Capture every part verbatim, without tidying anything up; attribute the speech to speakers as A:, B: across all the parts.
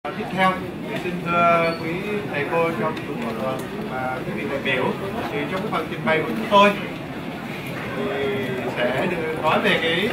A: Tiếp theo thì xin thưa quý thầy cô trong chủ hội và quý vị đại biểu, thì trong cái phần trình bày của chúng tôi thì sẽ được nói về cái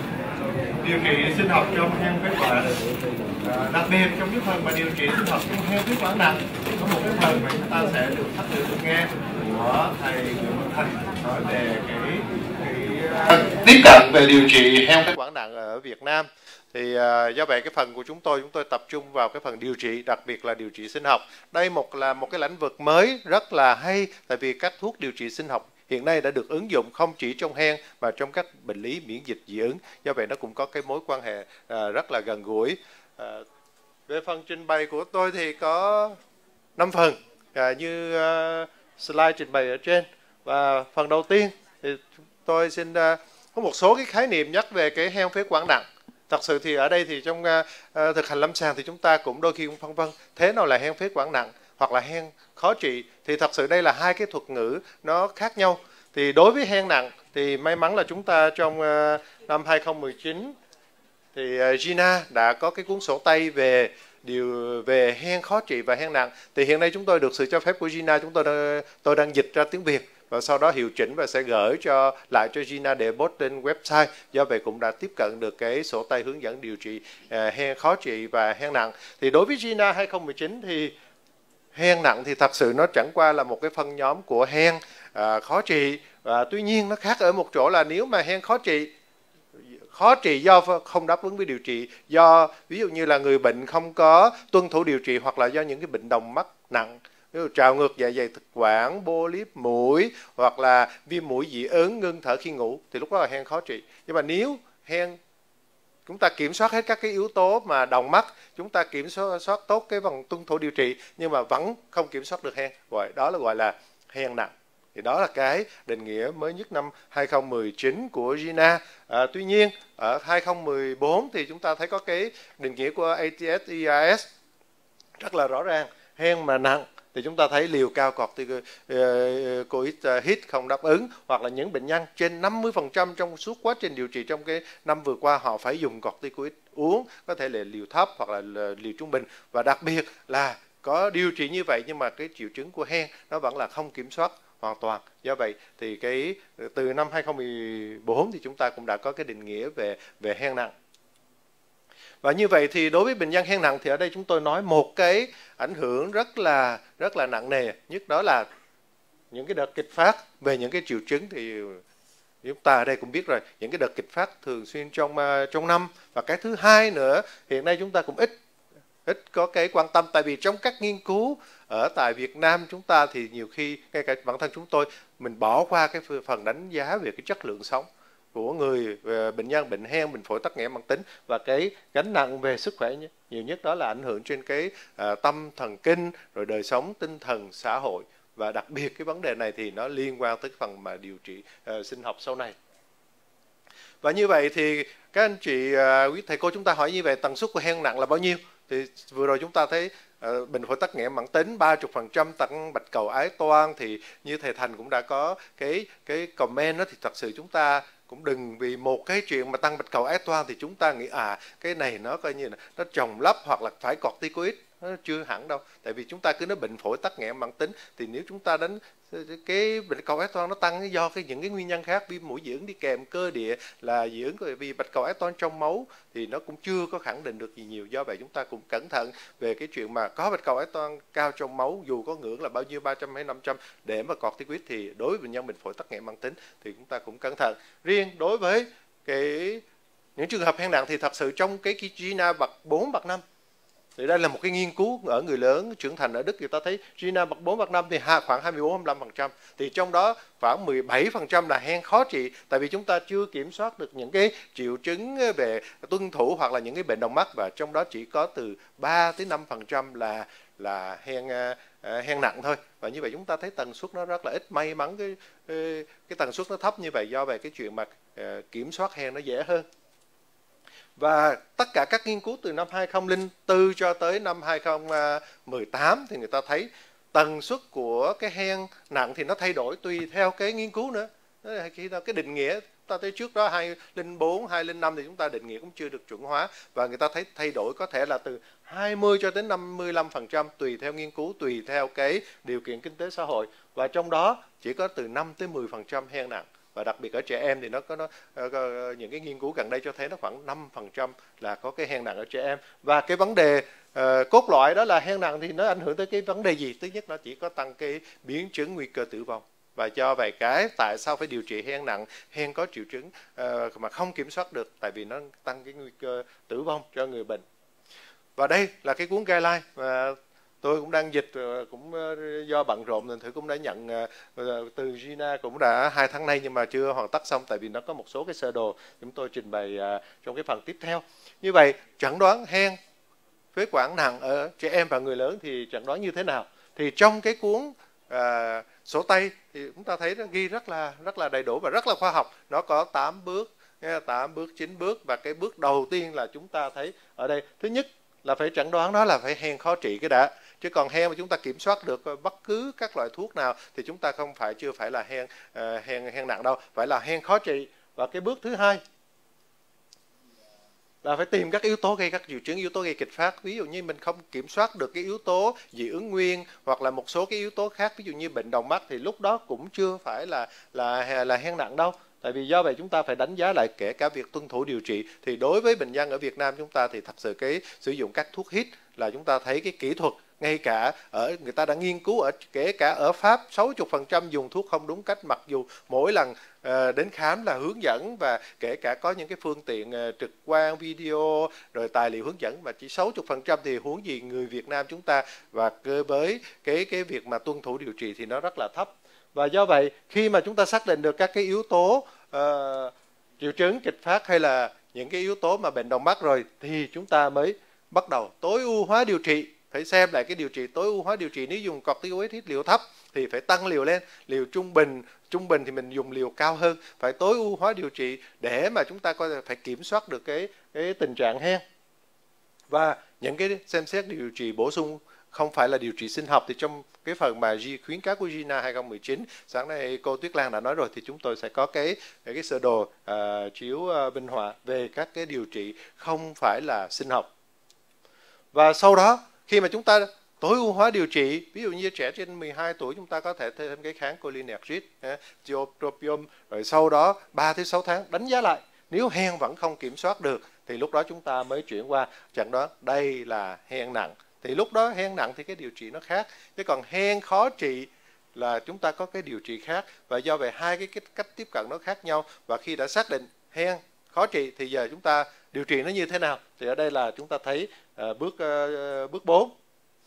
A: điều trị sinh học trong hen phế quản. À, đặc biệt trong cái phần mà điều trị sinh học trong hen phế quản nặng thì có một cái phần mà chúng ta sẽ được phát biểu được nghe của thầy Nguyễn Văn Thành nói về cái, cái uh, tiếp cận về điều trị hen phế quản nặng ở Việt Nam. Thì uh, do vậy cái phần của chúng tôi chúng tôi tập trung vào cái phần điều trị, đặc biệt là điều trị sinh học. Đây một là một cái lĩnh vực mới rất là hay, tại vì các thuốc điều trị sinh học hiện nay đã được ứng dụng không chỉ trong hen mà trong các bệnh lý miễn dịch dị ứng. Do vậy nó cũng có cái mối quan hệ uh, rất là gần gũi. Uh, về phần trình bày của tôi thì có năm phần uh, như uh, slide trình bày ở trên. Và phần đầu tiên thì tôi xin uh, có một số cái khái niệm nhắc về cái hen phế quản nặng. Thật sự thì ở đây thì trong uh, thực hành lâm sàng thì chúng ta cũng đôi khi cũng phân vân thế nào là hen phế quản nặng hoặc là hen khó trị. Thì thật sự đây là hai cái thuật ngữ nó khác nhau. Thì đối với hen nặng thì may mắn là chúng ta trong uh, năm hai không một chín thì uh, Gina đã có cái cuốn sổ tay về điều về hen khó trị và hen nặng. Thì hiện nay chúng tôi được sự cho phép của Gina, chúng tôi đang, tôi đang dịch ra tiếng Việt và sau đó hiệu chỉnh và sẽ gửi cho lại cho Gina để post trên website. Do vậy cũng đã tiếp cận được cái sổ tay hướng dẫn điều trị uh, hen khó trị và hen nặng. Thì đối với Gina hai không một chín thì hen nặng thì thật sự nó chẳng qua là một cái phân nhóm của hen uh, khó trị. Và tuy nhiên nó khác ở một chỗ là nếu mà hen khó trị khó trị do không đáp ứng với điều trị, do ví dụ như là người bệnh không có tuân thủ điều trị hoặc là do những cái bệnh đồng mắc nặng, ví dụ trào ngược dạ dày thực quản, polyp mũi hoặc là viêm mũi dị ứng, ngưng thở khi ngủ, thì lúc đó là hen khó trị. Nhưng mà nếu hen chúng ta kiểm soát hết các cái yếu tố mà đồng mắc, chúng ta kiểm soát, soát tốt cái phần tuân thủ điều trị nhưng mà vẫn không kiểm soát được hen, gọi đó là gọi là hen nặng. Thì đó là cái định nghĩa mới nhất năm hai không một chín của Gina. À, tuy nhiên ở hai không một bốn thì chúng ta thấy có cái định nghĩa của a tê ét e i s rất là rõ ràng. Hen mà nặng thì chúng ta thấy liều cao corticoid hít không đáp ứng, hoặc là những bệnh nhân trên năm mươi phần trăm trong suốt quá trình điều trị trong cái năm vừa qua họ phải dùng corticoid uống, có thể là liều thấp hoặc là liều trung bình, và đặc biệt là có điều trị như vậy nhưng mà cái triệu chứng của hen nó vẫn là không kiểm soát hoàn toàn. Do vậy thì cái từ năm hai không một bốn thì chúng ta cũng đã có cái định nghĩa về về hen nặng. Và như vậy thì đối với bệnh nhân hen nặng thì ở đây chúng tôi nói một cái ảnh hưởng rất là rất là nặng nề nhất, đó là những cái đợt kịch phát. Về những cái triệu chứng thì chúng ta ở đây cũng biết rồi, những cái đợt kịch phát thường xuyên trong trong năm. Và cái thứ hai nữa, hiện nay chúng ta cũng ít ít có cái quan tâm, tại vì trong các nghiên cứu ở tại Việt Nam chúng ta thì nhiều khi ngay cả bản thân chúng tôi mình bỏ qua cái phần đánh giá về cái chất lượng sống của người bệnh nhân bệnh hen, bệnh phổi tắc nghẽn mãn tính, và cái gánh nặng về sức khỏe nhiều nhất đó là ảnh hưởng trên cái uh, tâm thần kinh, rồi đời sống tinh thần xã hội. Và đặc biệt cái vấn đề này thì nó liên quan tới phần mà điều trị uh, sinh học sau này. Và như vậy thì các anh chị uh, quý thầy cô chúng ta hỏi như vậy tần suất của hen nặng là bao nhiêu? Thì vừa rồi chúng ta thấy uh, bệnh phổi tắc nghẽn mãn tính ba mươi phần trăm tăng bạch cầu ái toan, thì như thầy Thành cũng đã có cái cái comment đó, thì thật sự chúng ta cũng đừng vì một cái chuyện mà tăng bạch cầu ái toan thì chúng ta nghĩ à cái này nó coi như là nó chồng lấp hoặc là phải corticoid. Nó chưa hẳn đâu, tại vì chúng ta cứ nói bệnh phổi tắc nghẽn mãn tính thì nếu chúng ta đánh cái bệnh cầu ái toan nó tăng do cái những cái nguyên nhân khác, viêm mũi dị ứng đi kèm, cơ địa là dị ứng vì bạch cầu ái toan trong máu thì nó cũng chưa có khẳng định được gì nhiều. Do vậy chúng ta cũng cẩn thận về cái chuyện mà có bạch cầu ái toan cao trong máu, dù có ngưỡng là bao nhiêu ba trăm hay năm trăm để mà corticoid, thì đối với bệnh nhân bệnh phổi tắc nghẽn mãn tính thì chúng ta cũng cẩn thận. Riêng đối với cái những trường hợp hen nặng thì thật sự trong cái Gina bậc bốn bậc năm, thì đây là một cái nghiên cứu ở người lớn trưởng thành ở Đức, người ta thấy Gina bậc bốn bậc năm thì khoảng hai mươi bốn đến hai mươi lăm phần trăm, thì trong đó khoảng mười bảy phần trăm là hen khó trị, tại vì chúng ta chưa kiểm soát được những cái triệu chứng về tuân thủ hoặc là những cái bệnh đồng mắc, và trong đó chỉ có từ ba đến năm phần trăm là là hen uh, hen nặng thôi. Và như vậy chúng ta thấy tần suất nó rất là ít. May mắn cái cái tần suất nó thấp như vậy, do vậy cái chuyện mà uh, kiểm soát hen nó dễ hơn. Và tất cả các nghiên cứu từ năm hai không không bốn cho tới năm hai không một tám thì người ta thấy tần suất của cái hen nặng thì nó thay đổi tùy theo cái nghiên cứu nữa. Khi đó cái định nghĩa
B: ta thấy trước đó hai không bốn, hai không năm thì chúng ta định nghĩa cũng chưa được chuẩn hóa, và người ta thấy thay đổi có thể là từ hai mươi cho đến năm mươi lăm phần trăm tùy theo nghiên cứu, tùy theo cái điều kiện kinh tế xã hội, và trong đó chỉ có từ năm tới mười phần trăm hen nặng, và đặc biệt ở trẻ em thì nó có nó có, những cái nghiên cứu gần đây cho thấy nó khoảng năm phần trăm là có cái hen nặng ở trẻ em. Và cái vấn đề uh, cốt lõi đó là hen nặng thì nó ảnh hưởng tới cái vấn đề gì? Thứ nhất nó chỉ có tăng cái biến chứng nguy cơ tử vong, và do vậy cái tại sao phải điều trị hen nặng, hen có triệu chứng uh, mà không kiểm soát được, tại vì nó tăng cái nguy cơ tử vong cho người bệnh. Và đây là cái cuốn guideline mà tôi cũng đang dịch, cũng do bận rộn nên thử cũng đã nhận từ Gina cũng đã hai tháng nay nhưng mà chưa hoàn tất xong, tại vì nó có một số cái sơ đồ chúng tôi trình bày trong cái phần tiếp theo. Như vậy chẩn đoán hen phế quản nặng ở trẻ em và người lớn thì chẩn đoán như thế nào? Thì trong cái cuốn à, sổ tay thì chúng ta thấy nó ghi rất là rất là đầy đủ và rất là khoa học. Nó có tám bước, tám bước, chín bước, và cái bước đầu tiên là chúng ta thấy ở đây. Thứ nhất là phải chẩn đoán nó là phải hen khó trị cái đã. Chứ còn hen mà chúng ta kiểm soát được bất cứ các loại thuốc nào thì chúng ta không phải chưa phải là hen uh, hen hen nặng đâu, phải là hen khó trị. Và cái bước thứ hai là phải tìm các yếu tố gây các triệu chứng, yếu tố gây kịch phát. Ví dụ như mình không kiểm soát được cái yếu tố dị ứng nguyên hoặc là một số cái yếu tố khác, ví dụ như bệnh đồng mắt, thì lúc đó cũng chưa phải là là là hen nặng đâu. Tại vì do vậy chúng ta phải đánh giá lại kể cả việc tuân thủ điều trị. Thì đối với bệnh nhân ở Việt Nam chúng ta thì thật sự cái sử dụng các thuốc hít là chúng ta thấy cái kỹ thuật, ngay cả ở người ta đã nghiên cứu ở kể cả ở Pháp sáu mươi phần trăm dùng thuốc không đúng cách, mặc dù mỗi lần uh, đến khám là hướng dẫn, và kể cả có những cái phương tiện uh, trực quan, video rồi tài liệu hướng dẫn, mà chỉ sáu mươi phần trăm thì huống gì người Việt Nam chúng ta, và với cái cái việc mà tuân thủ điều trị thì nó rất là thấp. Và do vậy khi mà chúng ta xác định được các cái yếu tố uh, triệu chứng kịch phát hay là những cái yếu tố mà bệnh đồng mắt rồi thì chúng ta mới bắt đầu tối ưu hóa điều trị. Phải xem lại cái điều trị, tối ưu hóa điều trị. Nếu dùng corticosteroid liều thấp thì phải tăng liều lên, liều trung bình trung bình thì mình dùng liều cao hơn. Phải tối ưu hóa điều trị để mà chúng ta có thể phải kiểm soát được cái cái tình trạng hen. Và những cái xem xét điều trị bổ sung không phải là điều trị sinh học, thì trong cái phần mà khuyến cáo của Gina hai không một chín, sáng nay cô Tuyết Lan đã nói rồi, thì chúng tôi sẽ có cái cái sơ đồ uh, chiếu uh, minh họa về các cái điều trị không phải là sinh học. Và sau đó khi mà chúng ta tối ưu hóa điều trị, ví dụ như trẻ trên mười hai tuổi chúng ta có thể thêm cái kháng cholinergic, tiotropium, rồi sau đó ba tới sáu tháng đánh giá lại. Nếu hen vẫn không kiểm soát được thì lúc đó chúng ta mới chuyển qua chẩn đoán đây là hen nặng. Thì lúc đó hen nặng thì cái điều trị nó khác. Chứ còn hen khó trị là chúng ta có cái điều trị khác. Và do vậy hai cái cách tiếp cận nó khác nhau. Và khi đã xác định hen khó trị thì giờ chúng ta điều trị nó như thế nào? Thì ở đây là chúng ta thấy uh, bước uh, bước bốn.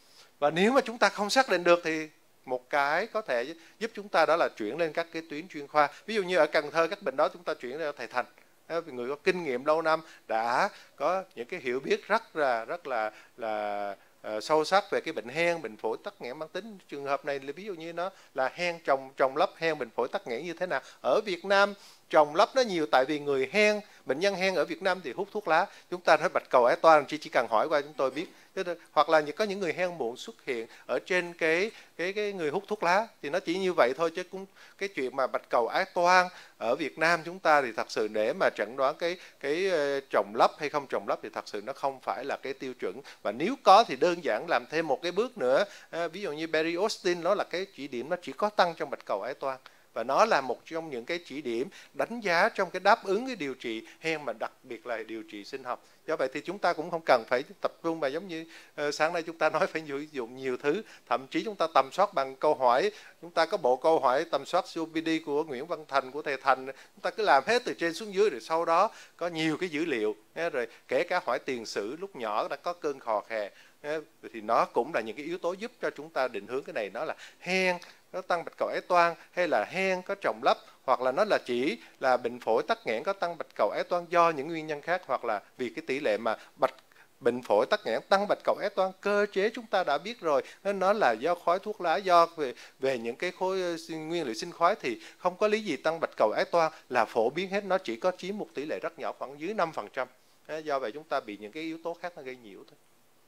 B: Và nếu mà chúng ta không xác định được thì một cái có thể giúp chúng ta đó là chuyển lên các cái tuyến chuyên khoa. Ví dụ như ở Cần Thơ các bệnh đó chúng ta chuyển lên thầy Thành, người có kinh nghiệm lâu năm, đã có những cái hiểu biết rất là rất là là uh, sâu sắc về cái bệnh hen, bệnh phổi tắc nghẽn mãn tính. Trường hợp này là ví dụ như nó là hen trồng trồng lấp hen bệnh phổi tắc nghẽn như thế nào. Ở Việt Nam trồng lấp nó nhiều, tại vì người hen, bệnh nhân hen ở Việt Nam thì hút thuốc lá. Chúng ta nói bạch cầu ái toan chỉ chỉ cần hỏi qua chúng tôi biết. Hoặc là có những người hen muộn xuất hiện ở trên cái cái cái người hút thuốc lá, thì nó chỉ như vậy thôi. Chứ cũng cái chuyện mà bạch cầu ái toan ở Việt Nam chúng ta thì thật sự để mà chẩn đoán cái cái trồng lấp hay không trồng lấp thì thật sự nó không phải là cái tiêu chuẩn. Và nếu có thì đơn giản làm thêm một cái bước nữa, à, ví dụ như periostin, nó là cái chỉ điểm nó chỉ có tăng trong bạch cầu ái toan, và nó là một trong những cái chỉ điểm đánh giá trong cái đáp ứng cái điều trị hen, mà đặc biệt là điều trị sinh học. Do vậy thì chúng ta cũng không cần phải tập trung mà giống như uh, sáng nay chúng ta nói phải sử dụng nhiều thứ. Thậm chí chúng ta tầm soát bằng câu hỏi. Chúng ta có bộ câu hỏi tầm soát xê ô pê đê của Nguyễn Văn Thành, của thầy Thành. Chúng ta cứ làm hết từ trên xuống dưới, rồi sau đó có nhiều cái dữ liệu. Rồi kể cả hỏi tiền sử lúc nhỏ đã có cơn khò khè. Thì nó cũng là những cái yếu tố giúp cho chúng ta định hướng cái này nó là hen, nó tăng bạch cầu ái toan, hay là hen có trồng lấp, hoặc là nó là chỉ là bệnh phổi tắc nghẽn có tăng bạch cầu ái toan do những nguyên nhân khác, hoặc là vì cái tỷ lệ mà bạch bệnh phổi tắc nghẽn tăng bạch cầu ái toan cơ chế chúng ta đã biết rồi, nên nó là do khói thuốc lá, do về, về những cái khối nguyên liệu sinh khói, thì không có lý gì tăng bạch cầu ái toan, là phổ biến hết, nó chỉ có chiếm một tỷ lệ rất nhỏ, khoảng dưới năm phần trăm. Do vậy chúng ta bị những cái yếu tố khác nó gây nhiễu thôi.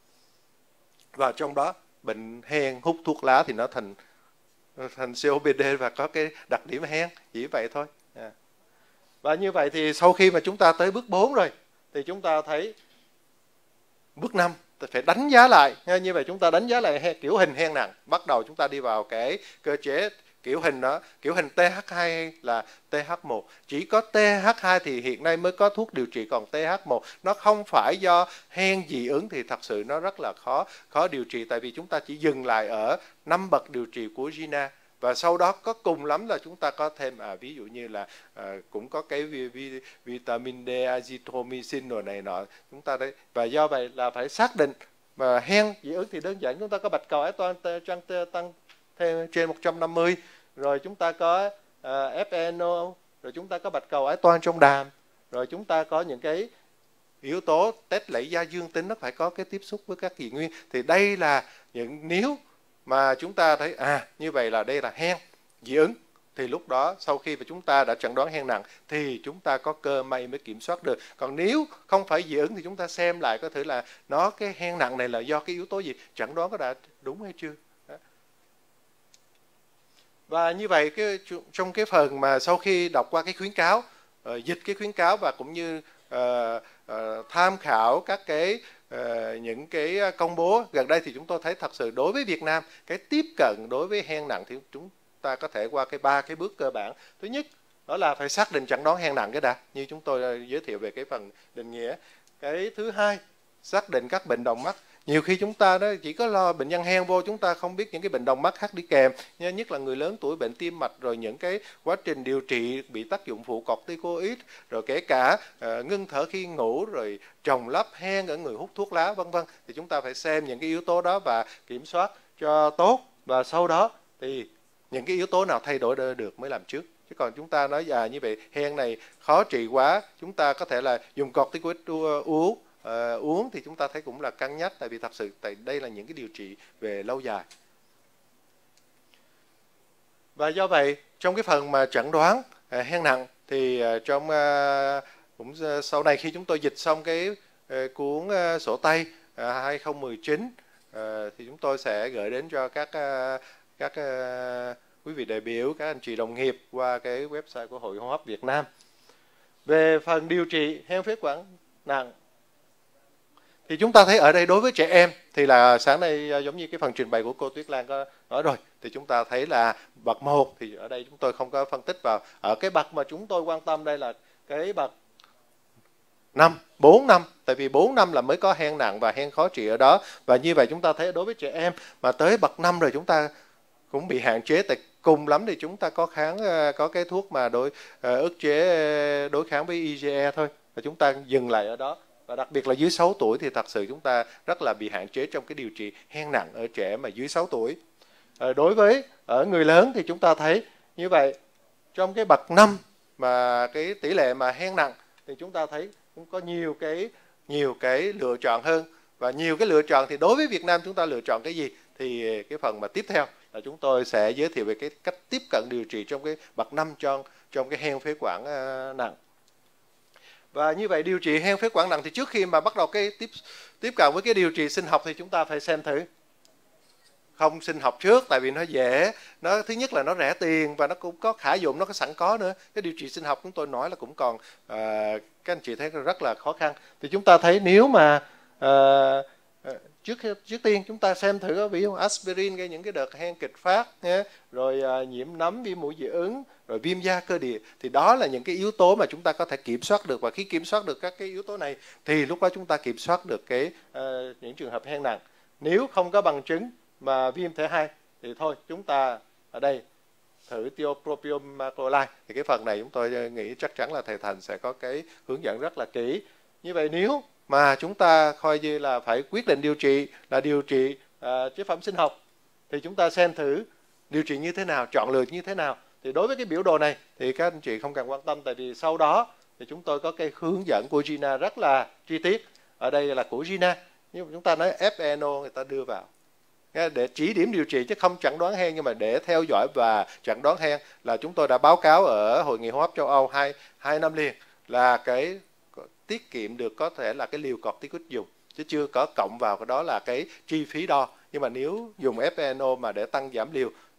B: Và trong đó bệnh hen hút thuốc lá thì nó thành thành xê ô pê đê và có cái đặc điểm hen, chỉ vậy thôi. À. Và như vậy thì sau khi mà chúng ta tới bước bốn rồi thì chúng ta thấy bước năm phải đánh giá lại. Như vậy chúng ta đánh giá lại kiểu hình hen nặng. Bắt đầu chúng ta đi vào cái cơ chế kiểu hình đó, kiểu hình T H hai hay là T H một. Chỉ có T H hai thì hiện nay mới có thuốc điều trị, còn T H một nó không phải do hen dị ứng thì thật sự nó rất là khó khó điều trị, tại vì chúng ta chỉ dừng lại ở năm bậc điều trị của Gina. Và sau đó có cùng lắm là chúng ta có thêm à, ví dụ như là à, cũng có cái vi, vi, vitamin D, azithromycin rồi này nọ chúng ta đấy. Và do vậy là phải xác định mà hen dị ứng thì đơn giản chúng ta có bạch cầu ái toan tăng tăng thêm trên một trăm năm mươi, rồi chúng ta có uh, F N O, rồi chúng ta có bạch cầu ái toan trong đàm, rồi chúng ta có những cái yếu tố test lẫy da dương tính nó phải có cái tiếp xúc với các dị nguyên. Thì đây là những nếu mà chúng ta thấy à như vậy là đây là hen dị ứng thì lúc đó sau khi mà chúng ta đã chẩn đoán hen nặng thì chúng ta có cơ may mới kiểm soát được. Còn nếu không phải dị ứng thì chúng ta xem lại có thể là nó cái hen nặng này là do cái yếu tố gì, chẩn đoán có đã đúng hay chưa. Đó. Và như vậy cái trong cái phần mà sau khi đọc qua cái khuyến cáo, uh, dịch cái khuyến cáo và cũng như uh, uh, tham khảo các cái uh, những cái công bố gần đây thì chúng tôi thấy thật sự đối với Việt Nam cái tiếp cận đối với hen nặng thì chúng ta có thể qua cái ba cái bước cơ bản. Thứ nhất đó là phải xác định chẩn đoán hen nặng cái đã, như chúng tôi giới thiệu về cái phần định nghĩa. Cái thứ hai, xác định các bệnh đồng mắc. Nhiều khi chúng ta đó chỉ có lo bệnh nhân hen vô, chúng ta không biết những cái bệnh đồng mắc khác đi kèm, nhất là người lớn tuổi, bệnh tim mạch, rồi những cái quá trình điều trị bị tác dụng phụ corticoid, rồi kể cả uh, ngưng thở khi ngủ, rồi trồng lấp hen ở người hút thuốc lá vân vân. Thì chúng ta phải xem những cái yếu tố đó và kiểm soát cho tốt, và sau đó thì những cái yếu tố nào thay đổi được mới làm trước. Chứ còn chúng ta nói à như vậy hen này khó trị quá, chúng ta có thể là dùng corticoid uống uh, uống thì chúng ta thấy cũng là cân nhắc, tại vì thật sự tại đây là những cái điều trị về lâu dài. Và do vậy trong cái phần mà chẩn đoán uh, hen nặng thì uh, trong uh, cũng uh, sau này khi chúng tôi dịch xong cái uh, cuốn uh, sổ tay uh, hai không một chín uh, thì chúng tôi sẽ gửi đến cho các uh, các uh, quý vị đại biểu, các anh chị đồng nghiệp qua cái website của Hội Hô hấp Việt Nam. Về phần điều trị hen phế quản nặng thì chúng ta thấy ở đây đối với trẻ em thì là sáng nay giống như cái phần trình bày của cô Tuyết Lan có nói rồi, thì chúng ta thấy là bậc một thì ở đây chúng tôi không có phân tích vào. Ở cái bậc mà chúng tôi quan tâm đây là cái bậc năm, bốn năm, tại vì bốn năm là mới có hen nặng và hen khó trị ở đó. Và như vậy chúng ta thấy đối với trẻ em mà tới bậc năm rồi chúng ta cũng bị hạn chế, tại cùng lắm thì chúng ta có kháng có cái thuốc mà đối uh, ức chế đối kháng với I G E thôi, và chúng ta dừng lại ở đó. Và đặc biệt là dưới sáu tuổi thì thật sự chúng ta rất là bị hạn chế trong cái điều trị hen nặng ở trẻ mà dưới sáu tuổi. Uh, đối với ở người lớn thì chúng ta thấy như vậy, trong cái bậc năm mà cái tỷ lệ mà hen nặng thì chúng ta thấy cũng có nhiều cái nhiều cái lựa chọn hơn, và nhiều cái lựa chọn thì đối với Việt Nam chúng ta lựa chọn cái gì thì cái phần mà tiếp theo là chúng tôi sẽ giới thiệu về cái cách tiếp cận điều trị trong cái bậc năm trong trong cái hen phế quản uh, nặng. Và như vậy điều trị hen phế quản nặng thì trước khi mà bắt đầu cái tiếp tiếp cận với cái điều trị sinh học thì chúng ta phải xem thử không sinh học trước, tại vì nó dễ, nó thứ nhất là nó rẻ tiền và nó cũng có khả dụng, nó có sẵn có nữa. Cái điều trị sinh học chúng tôi nói là cũng còn uh, các anh chị thấy rất là khó khăn. Thì chúng ta thấy nếu mà uh, trước trước tiên chúng ta xem thử ví dụ aspirin gây những cái đợt hen kịch phát nhé, rồi uh, nhiễm nấm, viêm mũi dị ứng, rồi viêm da cơ địa, thì đó là những cái yếu tố mà chúng ta có thể kiểm soát được. Và khi kiểm soát được các cái yếu tố này thì lúc đó chúng ta kiểm soát được cái uh, những trường hợp hen nặng. Nếu không có bằng chứng mà viêm thể hai thì thôi chúng ta ở đây thử tiotropium macrolide. Thì cái phần này chúng tôi nghĩ chắc chắn là thầy Thành sẽ có cái hướng dẫn rất là kỹ. Như vậy nếu mà chúng ta coi như là phải quyết định điều trị là điều trị uh, chế phẩm sinh học thì chúng ta xem thử điều trị như thế nào, chọn lựa như thế nào. Thì đối với cái biểu đồ này thì các anh chị không cần quan tâm, tại vì sau đó thì chúng tôi có cái hướng dẫn của Gina rất là chi tiết. Ở đây là của Gina, nhưng mà chúng ta nói F N O người ta đưa vào để chỉ điểm điều trị chứ không chẩn đoán hen, nhưng mà để theo dõi và chẩn đoán hen là chúng tôi đã báo cáo ở Hội nghị hô hấp châu Âu hai hai năm liền là cái tiết kiệm được có thể là cái liều corticoid dùng, chứ chưa có cộng vào cái đó là cái chi phí đo. Nhưng mà nếu dùng F N O mà để tăng giảm liều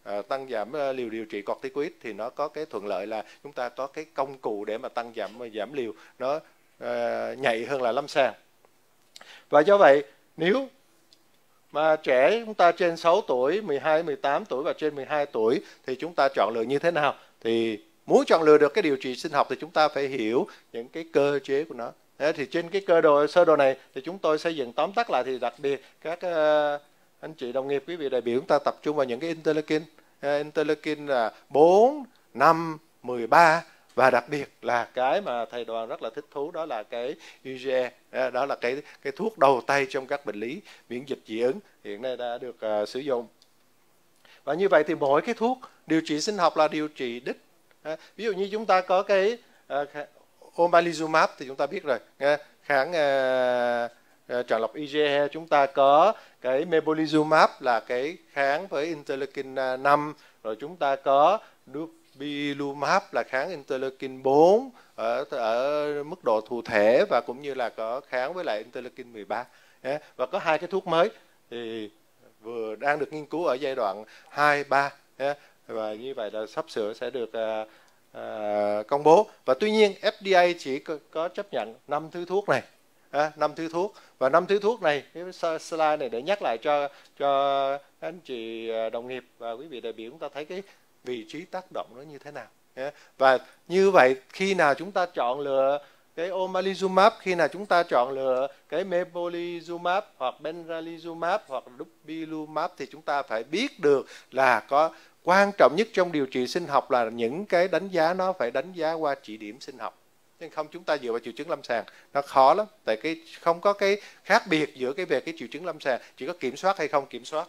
B: à, tăng giảm à, liều điều trị corticoid thì nó có cái thuận lợi là chúng ta có cái công cụ để mà tăng giảm giảm liều nó à, nhạy hơn là lâm sàng. Và do vậy nếu mà trẻ chúng ta trên sáu tuổi, mười hai, mười tám tuổi và trên mười hai tuổi thì chúng ta chọn lựa như thế nào? Thì muốn chọn lựa được cái điều trị sinh học thì chúng ta phải hiểu những cái cơ chế của nó. Thế thì trên cái cơ đồ sơ đồ này thì chúng tôi xây dựng tóm tắt lại, thì đặc biệt các uh, anh chị đồng nghiệp, quý vị đại biểu, chúng ta tập trung vào những cái interleukin. Uh, interleukin là bốn, năm, mười ba, và đặc biệt là cái mà thầy Đoàn rất là thích thú đó là cái i giê e, đó là cái cái thuốc đầu tay trong các bệnh lý miễn dịch dị ứng hiện nay đã được uh, sử dụng. Và như vậy thì mỗi cái thuốc điều trị sinh học là điều trị đích. Uh, ví dụ như chúng ta có cái uh, omalizumab thì chúng ta biết rồi, uh, kháng uh, uh, chọn lọc i giê e. Chúng ta có cái mepolizumab là cái kháng với interleukin năm, rồi chúng ta có dupilumab là kháng interleukin bốn ở, ở mức độ thụ thể, và cũng như là có kháng với lại interleukin mười ba. Và có hai cái thuốc mới thì vừa đang được nghiên cứu ở giai đoạn hai, ba, và như vậy là sắp sửa sẽ được uh, uh, công bố. Và tuy nhiên ép đê a chỉ có, có chấp nhận năm thứ thuốc này, à, năm thứ thuốc, và năm thứ thuốc này, cái slide này để nhắc lại cho cho anh chị đồng nghiệp và quý vị đại biểu chúng ta thấy cái vị trí tác động nó như thế nào. Và như vậy khi nào chúng ta chọn lựa cái omalizumab, khi nào chúng ta chọn lựa cái mepolizumab hoặc benralizumab hoặc dupilumab thì chúng ta phải biết được là có quan trọng nhất trong điều trị sinh học là những cái đánh giá nó phải đánh giá qua chỉ điểm sinh học. Nhưng không chúng ta dựa vào triệu chứng lâm sàng nó khó lắm, tại cái không có cái khác biệt giữa cái về cái triệu chứng lâm sàng, chỉ có kiểm soát hay không kiểm soát.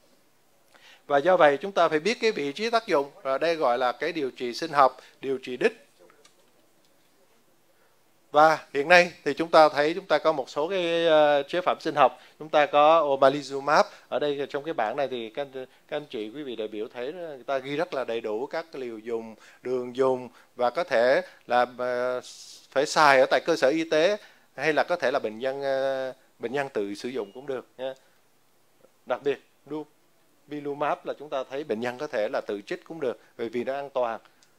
B: Và do vậy chúng ta phải biết cái vị trí tác dụng, và đây gọi là cái điều trị sinh học, điều trị đích. Và hiện nay thì chúng ta thấy chúng ta có một số cái uh, chế phẩm sinh học. Chúng ta có omalizumab. Ở đây trong cái bảng này thì các, các anh chị, quý vị đại biểu thấy người ta ghi rất là đầy đủ các liều dùng, đường dùng, và có thể là uh, phải xài ở tại cơ sở y tế, hay là có thể là bệnh nhân uh, bệnh nhân tự sử dụng cũng được nha. Đặc biệt dupilumab là chúng ta thấy bệnh nhân có thể là tự trích cũng được bởi vì nó an toàn.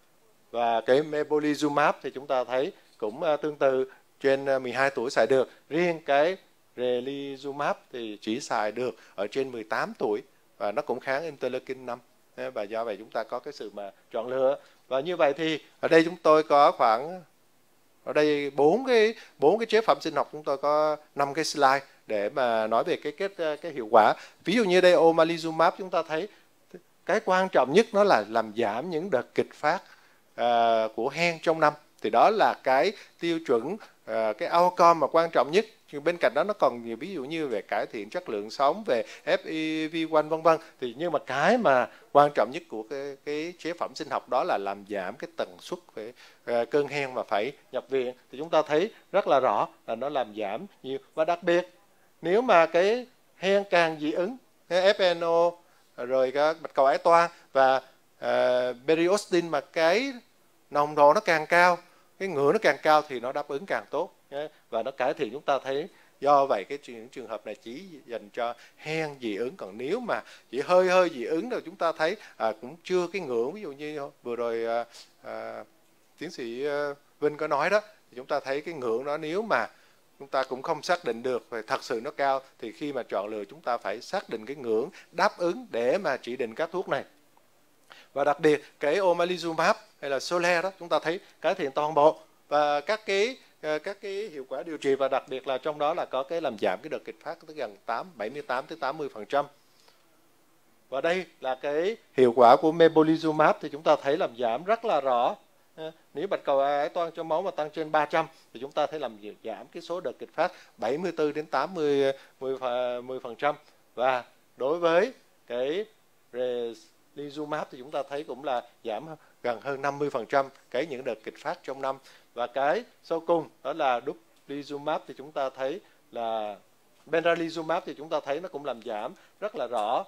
B: Và cái mepolizumab thì chúng ta thấy cũng uh, tương tự, trên uh, mười hai tuổi xài được. Riêng cái relizumab thì chỉ xài được ở trên mười tám tuổi, và nó cũng kháng interleukin năm. Và do vậy chúng ta có cái sự mà chọn lựa. Và như vậy thì ở đây chúng tôi có khoảng ở đây bốn cái bốn cái chế phẩm sinh học, chúng tôi có năm cái slide để mà nói về cái kết cái hiệu quả. Ví dụ như đây omalizumab, chúng ta thấy cái quan trọng nhất nó là làm giảm những đợt kịch phát uh, của hen trong năm. Thì đó là cái tiêu chuẩn, uh, cái outcome mà quan trọng nhất. Nhưng bên cạnh đó nó còn nhiều ví dụ như về cải thiện chất lượng sống, về ép i vê một vân vân. Thì nhưng mà cái mà quan trọng nhất của cái, cái chế phẩm sinh học đó là làm giảm cái tần suất về uh, cơn hen mà phải nhập viện. Thì chúng ta thấy rất là rõ là nó làm giảm nhiều. Và đặc biệt nếu mà cái hen càng dị ứng, ép en o rồi các bạch cầu ái toan và uh, periostin mà cái nồng độ nó càng cao, cái ngưỡng nó càng cao thì nó đáp ứng càng tốt, và nó cải thiện. Chúng ta thấy do vậy cái trường, trường hợp này chỉ dành cho hen dị ứng, còn nếu mà chỉ hơi hơi dị ứng rồi chúng ta thấy à, cũng chưa cái ngưỡng, ví dụ như vừa rồi à, à, tiến sĩ à, Vinh có nói đó, thì chúng ta thấy cái ngưỡng đó nếu mà chúng ta cũng không xác định được và thật sự nó cao thì khi mà chọn lựa chúng ta phải xác định cái ngưỡng đáp ứng để mà chỉ định các thuốc này. Và đặc biệt cái omalizumab hay là Xolair đó chúng ta thấy cải thiện toàn bộ và các cái các cái hiệu quả điều trị, và đặc biệt là trong đó là có cái làm giảm cái đợt kịch phát tới gần bảy mươi tám tới tám mươi phần trăm. Và đây là cái hiệu quả của mepolizumab thì chúng ta thấy làm giảm rất là rõ. Nếu bạch cầu ái toan trong máu mà tăng trên ba trăm thì chúng ta thấy làm giảm cái số đợt kịch phát bảy mươi tư đến tám mươi phần trăm. Và đối với cái relizumab thì chúng ta thấy cũng là giảm gần hơn năm mươi phần trăm cái những đợt kịch phát trong năm. Và cái sau cùng đó là dupilumab thì chúng ta thấy là benralizumab thì chúng ta thấy nó cũng làm giảm rất là rõ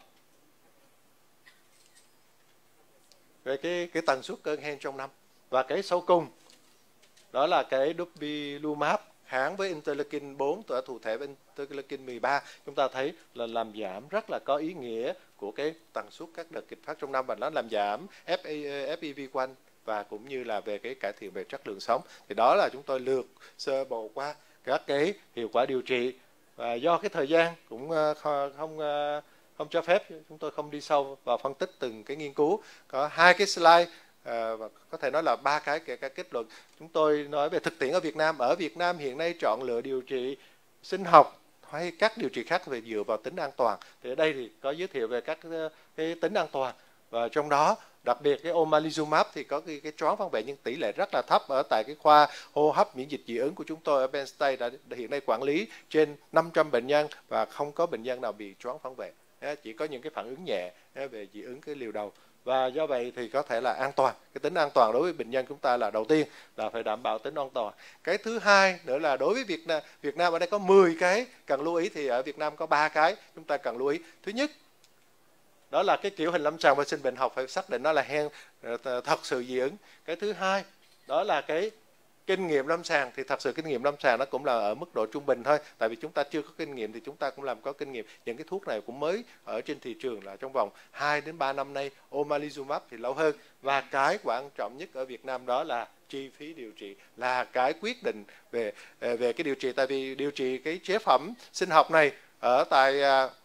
B: về cái cái tần suất cơn hen trong năm. Và cái sau cùng đó là cái dupilumab kháng với interleukin bốn, tỏa thụ thể với interleukin mười ba, chúng ta thấy là làm giảm rất là có ý nghĩa của cái tần suất các đợt kịch phát trong năm, và nó làm giảm ép i vê một và cũng như là về cái cải thiện về chất lượng sống. Thì đó là chúng tôi lược sơ bộ qua các cái hiệu quả điều trị, và do cái thời gian cũng không không, không cho phép, chúng tôi không đi sâu vào phân tích từng cái nghiên cứu. Có hai cái slide à, và có thể nói là ba cái cái, cái kết luận. Chúng tôi nói về thực tiễn ở Việt Nam. Ở Việt Nam hiện nay chọn lựa điều trị sinh học hay các điều trị khác về dựa vào tính an toàn. Thì ở đây thì có giới thiệu về các cái tính an toàn, và trong đó đặc biệt cái omalizumab thì có cái, cái choáng phản vệ nhưng tỷ lệ rất là thấp. Ở tại cái khoa hô hấp miễn dịch dị ứng của chúng tôi ở Penn State đã hiện nay quản lý trên năm trăm bệnh nhân và không có bệnh nhân nào bị choáng phản vệ, chỉ có những cái phản ứng nhẹ về dị ứng cái liều đầu. Và do vậy thì có thể là an toàn. Cái tính an toàn đối với bệnh nhân chúng ta là đầu tiên là phải đảm bảo tính an toàn. Cái thứ hai nữa là đối với Việt Nam, Việt Nam ở đây có mười cái cần lưu ý, thì ở Việt Nam có ba cái chúng ta cần lưu ý. Thứ nhất, đó là cái kiểu hình lâm sàng và sinh bệnh học phải xác định nó là hen thật sự dị ứng. Cái thứ hai, đó là cái kinh nghiệm lâm sàng, thì thật sự kinh nghiệm lâm sàng nó cũng là ở mức độ trung bình thôi, tại vì chúng ta chưa có kinh nghiệm thì chúng ta cũng làm có kinh nghiệm. Những cái thuốc này cũng mới ở trên thị trường là trong vòng hai đến ba năm nay, omalizumab thì lâu hơn. Và cái quan trọng nhất ở Việt Nam đó là chi phí điều trị, là cái quyết định về về cái điều trị. Tại vì điều trị cái chế phẩm sinh học này ở tại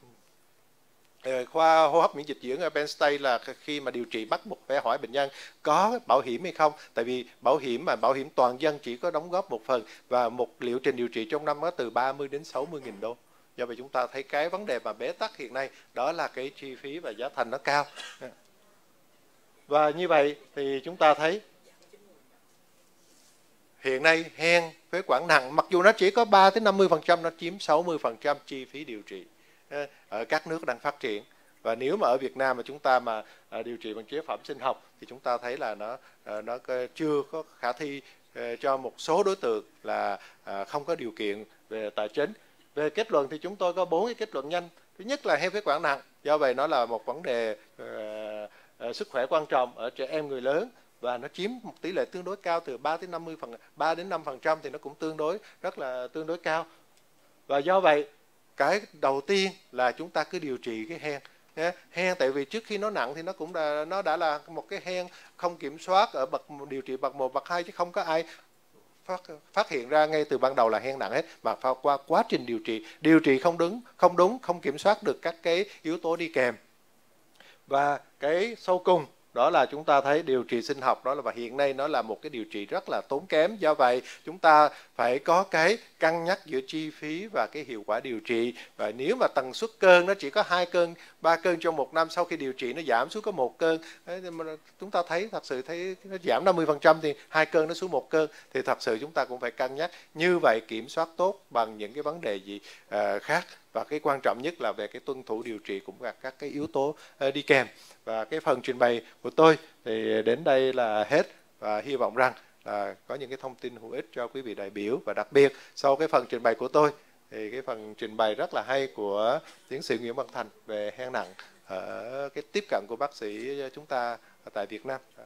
B: khoa hô hấp miễn dịch dị ứng ở Penn State là khi mà điều trị bắt buộc phải hỏi bệnh nhân có bảo hiểm hay không, tại vì bảo hiểm mà bảo hiểm toàn dân chỉ có đóng góp một phần, và một liệu trình điều trị trong năm có từ ba mươi đến sáu mươi nghìn đô. Do vậy chúng ta thấy cái vấn đề mà bế tắc hiện nay đó là cái chi phí và giá thành nó cao. Và như vậy thì chúng ta thấy hiện nay hen phế quản nặng, mặc dù nó chỉ có ba đến năm mươi phần trăm, nó chiếm sáu mươi phần trăm chi phí điều trị ở các nước đang phát triển. Và nếu mà ở Việt Nam mà chúng ta mà điều trị bằng chế phẩm sinh học thì chúng ta thấy là nó nó chưa có khả thi cho một số đối tượng là không có điều kiện về tài chính. Về kết luận thì chúng tôi có bốn cái kết luận nhanh. Thứ nhất là hen phế quản nặng, do vậy nó là một vấn đề uh, sức khỏe quan trọng ở trẻ em, người lớn, và nó chiếm một tỷ lệ tương đối cao, từ ba đến năm mươi phần ba đến năm phần trăm thì nó cũng tương đối rất là tương đối cao. Và do vậy cái đầu tiên là chúng ta cứ điều trị cái hen. Hen tại vì trước khi nó nặng thì nó cũng đã, nó đã là một cái hen không kiểm soát ở bậc điều trị bậc một, bậc hai, chứ không có ai phát, phát hiện ra ngay từ ban đầu là hen nặng hết, mà qua quá trình điều trị điều trị không đúng không đúng không kiểm soát được các cái yếu tố đi kèm. Và cái sau cùng đó là chúng ta thấy điều trị sinh học đó là, và hiện nay nó là một cái điều trị rất là tốn kém. Do vậy chúng ta phải có cái cân nhắc giữa chi phí và cái hiệu quả điều trị. Và nếu mà tần suất cơn nó chỉ có hai cơn, ba cơn trong một năm, sau khi điều trị nó giảm xuống có một cơn, chúng ta thấy thật sự thấy nó giảm năm mươi phần trăm thì hai cơn nó xuống một cơn, thì thật sự chúng ta cũng phải cân nhắc. Như vậy kiểm soát tốt bằng những cái vấn đề gì uh, khác. Và cái quan trọng nhất là về cái tuân thủ điều trị cũng là các cái yếu tố uh, đi kèm. Và cái phần trình bày của tôi thì đến đây là hết, và hy vọng rằng là có những cái thông tin hữu ích cho quý vị đại biểu. Và đặc biệt sau cái phần trình bày của tôi thì cái phần trình bày rất là hay của tiến sĩ Nguyễn Văn Thành về hen nặng ở cái tiếp cận của bác sĩ chúng ta tại Việt Nam.